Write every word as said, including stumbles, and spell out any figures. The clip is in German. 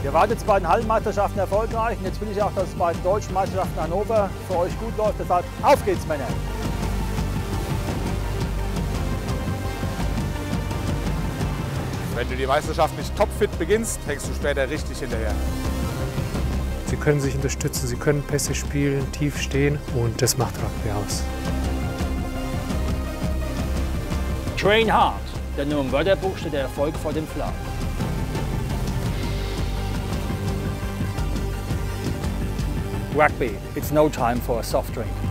Ihr wart jetzt bei den Hallenmeisterschaften erfolgreich und jetzt will ich auch, dass es bei den deutschen Meisterschaften Hannover für euch gut läuft. Deshalb auf geht's, Männer! Wenn du die Meisterschaft nicht topfit beginnst, hängst du später richtig hinterher. Sie können sich unterstützen, sie können Pässe spielen, tief stehen und das macht Rugby aus. Train hard, denn nur im Wörterbuch steht der Erfolg vor dem Fly. Rugby, it's no time for a soft drink.